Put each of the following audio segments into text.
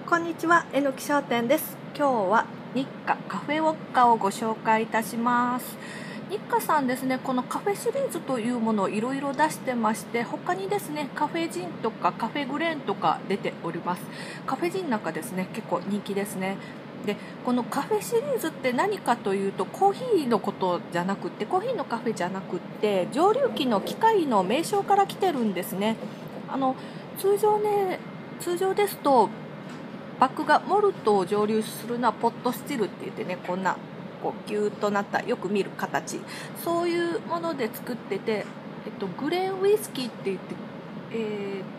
こんにちは、えのき商店です。今日は日課カフェウォッカをご紹介いたします。日課さんですね、このカフェシリーズというものをいろいろ出してまして、他にですね、カフェジンとかカフェグレーンとか出ております。カフェジンなんかですね、結構人気ですね。で、このカフェシリーズって何かというと、コーヒーのことじゃなくって、コーヒーのカフェじゃなくって、蒸留機の機械の名称から来てるんですね。通常ですとバッグがモルトを蒸留するのはポットスチルって言ってね、こんなこうギューッとなったよく見る形、そういうもので作ってて、グレーンウイスキーって言って、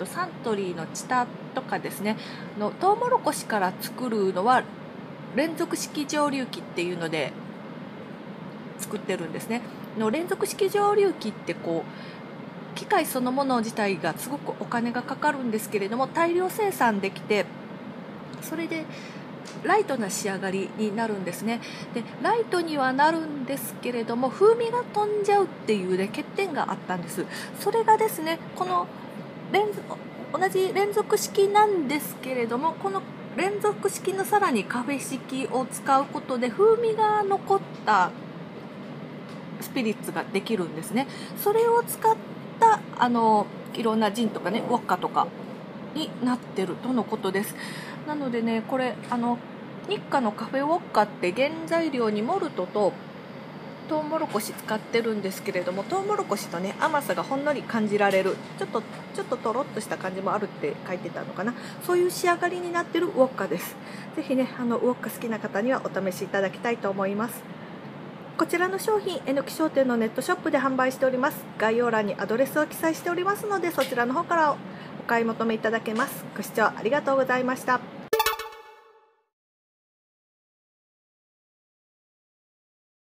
サントリーのチタとかですねのトウモロコシから作るのは連続式蒸留機っていうので作ってるんですね。連続式蒸留機ってこう機械そのもの自体がすごくお金がかかるんですけれども、大量生産できて、それでライトな仕上がりになるんですね。でライトにはなるんですけれども、風味が飛んじゃうっていうね欠点があったんです。それがですね、この同じ連続式なんですけれども、この連続式のさらにカフェ式を使うことで風味が残ったスピリッツができるんですね。それを使ったいろんなジンとかね、ウォッカとかになってるとのことです。なのでね、これ日課のカフェウォッカって原材料にモルトとトウモロコシ使ってるんですけれども、トウモロコシとね甘さがほんのり感じられる、ちょっととろっとした感じもあるって書いてたのかな、そういう仕上がりになってるウォッカです。ぜひねウォッカ好きな方にはお試しいただきたいと思います。こちらの商品、えのき商店のネットショップで販売しております。概要欄にアドレスを記載しておりますので、そちらの方からお買い求めいただけます。ご視聴ありがとうございました。